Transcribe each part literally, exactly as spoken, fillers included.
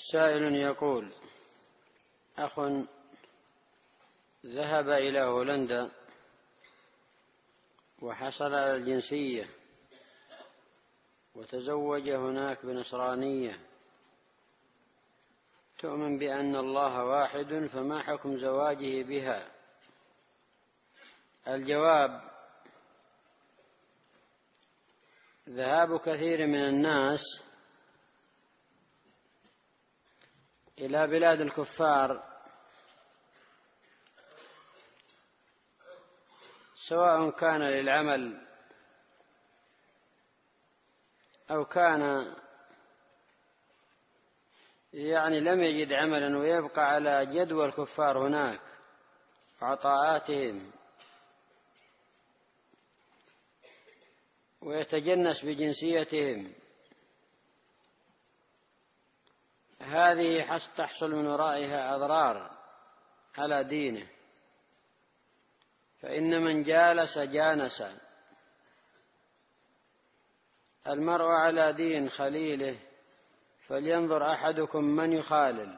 سائل يقول: أخ ذهب إلى هولندا وحصل على الجنسية وتزوج هناك بنصرانية تؤمن بأن الله واحد، فما حكم زواجه بها؟ الجواب: ذهاب كثير من الناس إلى بلاد الكفار سواء كان للعمل أو كان يعني لم يجد عملا ويبقى على جدوى الكفار هناك وعطاءاتهم ويتجنس بجنسيتهم، هذه تحصل من ورائها أضرار على دينه، فإن من جالس جانس. المرء على دين خليله، فلينظر أحدكم من يخالل.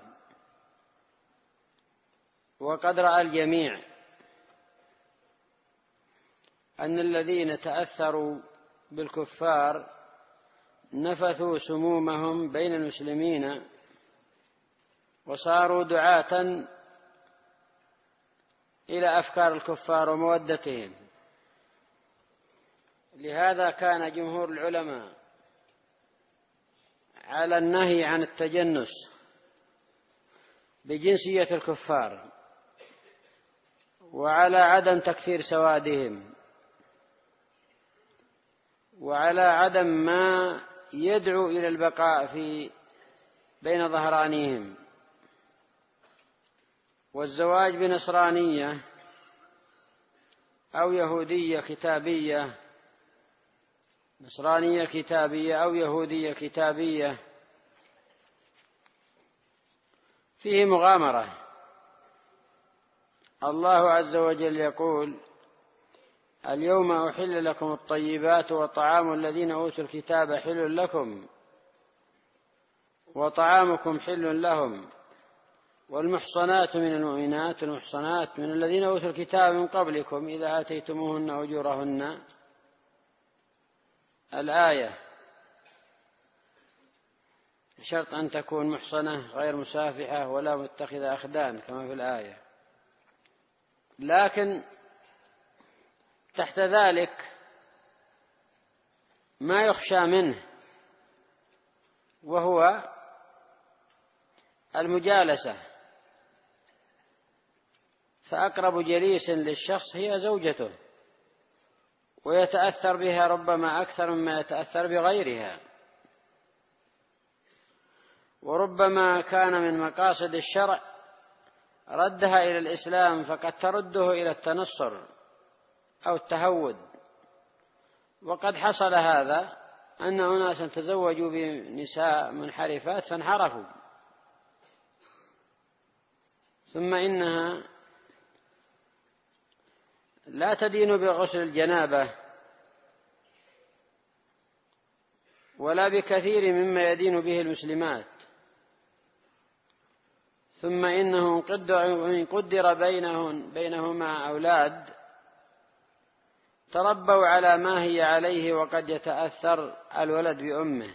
وقد رأى الجميع أن الذين تأثروا بالكفار نفثوا سمومهم بين المسلمين وصاروا دعاة إلى أفكار الكفار ومودتهم. لهذا كان جمهور العلماء على النهي عن التجنس بجنسية الكفار وعلى عدم تكثير سوادهم وعلى عدم ما يدعو إلى البقاء في بين ظهرانيهم. والزواج بنصرانية أو يهودية كتابية، نصرانية كتابية أو يهودية كتابية، فيه مغامرة. الله عز وجل يقول: اليوم أحل لكم الطيبات وطعام الذين أوتوا الكتاب حل لكم وطعامكم حل لهم والمحصنات من المؤمنات والمحصنات من الذين أوتوا الكتاب من قبلكم إذا آتيتموهن أجورهن. الآية بشرط أن تكون محصنة غير مسافحة ولا متخذة أخدان كما في الآية، لكن تحت ذلك ما يخشى منه وهو المجالسة، فأقرب جليس للشخص هي زوجته، ويتأثر بها ربما أكثر مما يتأثر بغيرها، وربما كان من مقاصد الشرع ردها إلى الإسلام فقد ترده إلى التنصر أو التهود. وقد حصل هذا أن أناسا تزوجوا بنساء منحرفات فانحرفوا، ثم إنها لا تدين بغسل الجنابة ولا بكثير مما يدين به المسلمات، ثم إنه قدر بينهم بينهما أولاد تربوا على ما هي عليه، وقد يتأثر الولد بأمه،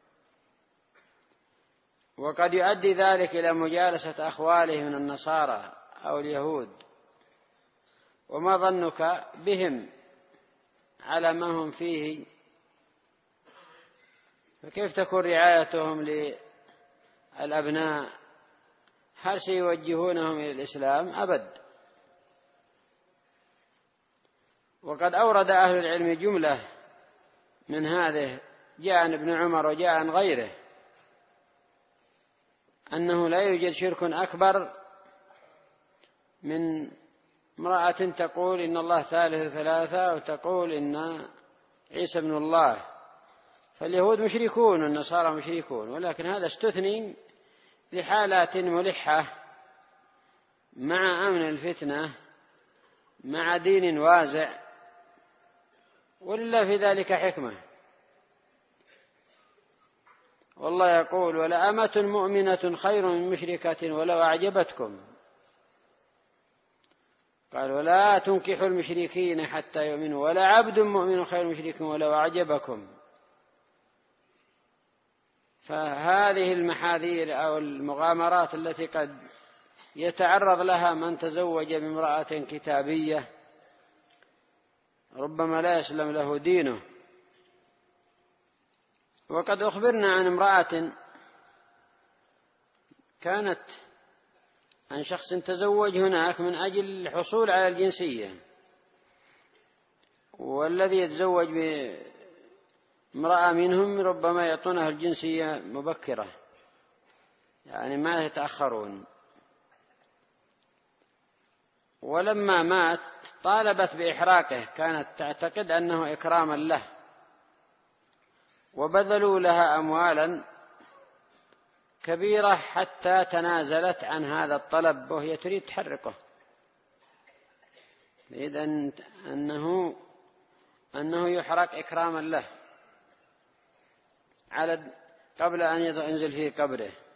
وقد يؤدي ذلك إلى مجالسة أخواله من النصارى أو اليهود. وما ظنك بهم على ما هم فيه؟ فكيف تكون رعايتهم للأبناء؟ هل سيوجهونهم إلى الإسلام؟ أبد. وقد أورد أهل العلم جملة من هذه، جاء عن ابن عمر وجاء عن غيره، أنه لا يوجد شرك أكبر من امرأة تقول إن الله ثالث ثلاثة وتقول إن عيسى ابن الله. فاليهود مشركون والنصارى مشركون، ولكن هذا استثني لحالات ملحة مع أمن الفتنة مع دين وازع، ولله في ذلك حكمة. والله يقول ولأمة مؤمنة خير من مشركة ولو أعجبتكم. قال ولا تنكحوا المشركين حتى يؤمنوا ولا عبد مؤمن خير من مشرك ولو أعجبكم. فهذه المحاذير أو المغامرات التي قد يتعرض لها من تزوج بامرأة كتابية ربما لا يسلم له دينه. وقد أخبرنا عن امرأة كانت عن شخص تزوج هناك من أجل الحصول على الجنسية، والذي يتزوج بامرأة منهم ربما يعطونها الجنسية مبكرة، يعني ما يتأخرون. ولما مات طالبت بإحراقه، كانت تعتقد أنه إكراما له، وبذلوا لها أموالا كبيرة حتى تنازلت عن هذا الطلب، وهي تريد تحرقه، إذن أنه أنه يحرق إكراما له على قبل أن ينزل في قبره.